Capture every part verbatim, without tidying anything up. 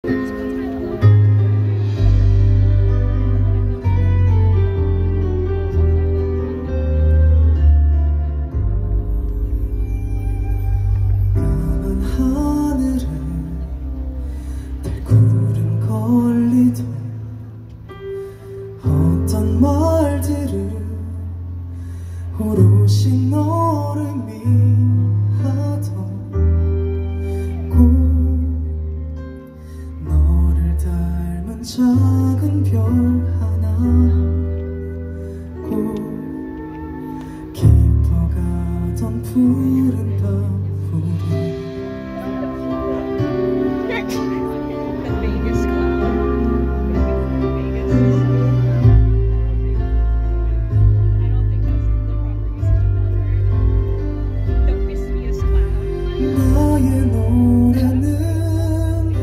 어떤 말들을 오롯이 너를 미하던 꼭 너를 닮은 작은 별 하나 꼭 깊어가던 푸른 밤우리 나의 노래는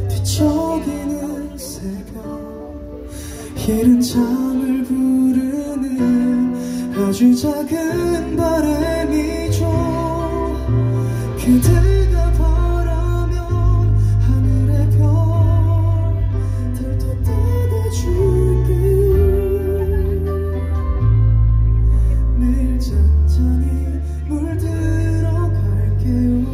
뒤척이는 새벽 이른 잠을 부르는 아주 작은 바람이죠. 그대가 바라면 하늘의 별 달도 떼내줄게. 매일 잔잔히 물들어 갈게요.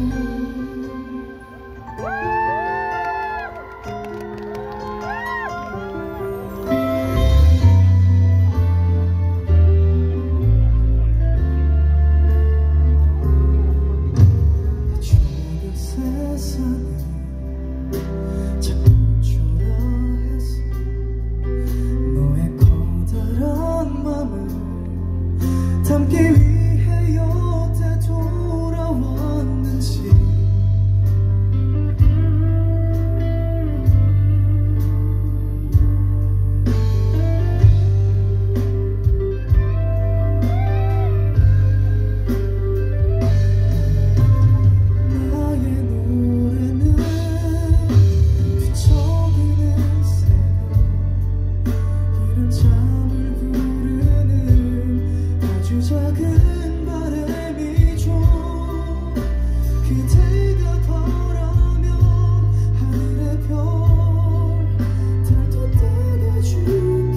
세상을 자꾸 초라해서 너의 커다란 맘을 담기 위해 여태 돌아왔는지 작은 바람이죠. 그대가 바라면 하늘의 별 달도 떼내줄게.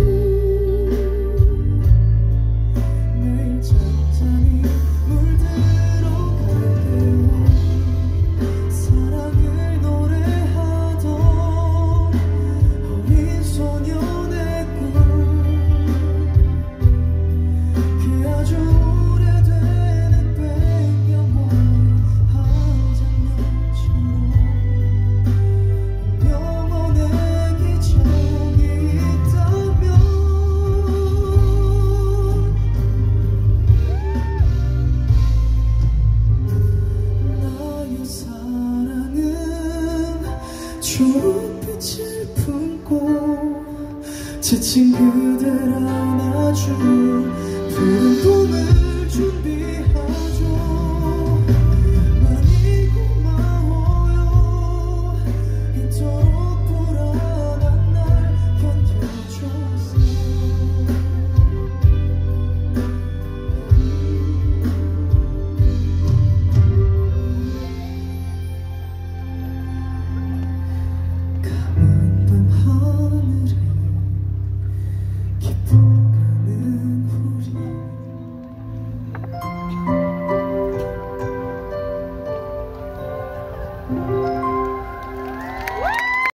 매일 잔잔히 물들어 갈게요. 사랑을 노래하던 어린 소년의 꿈 아주 오래되는 백년만 한 장면처럼 영원의 기적이 있다면 나의 사랑은 초록빛을 품고 지친 그댈 안아줄 푸른 꿈을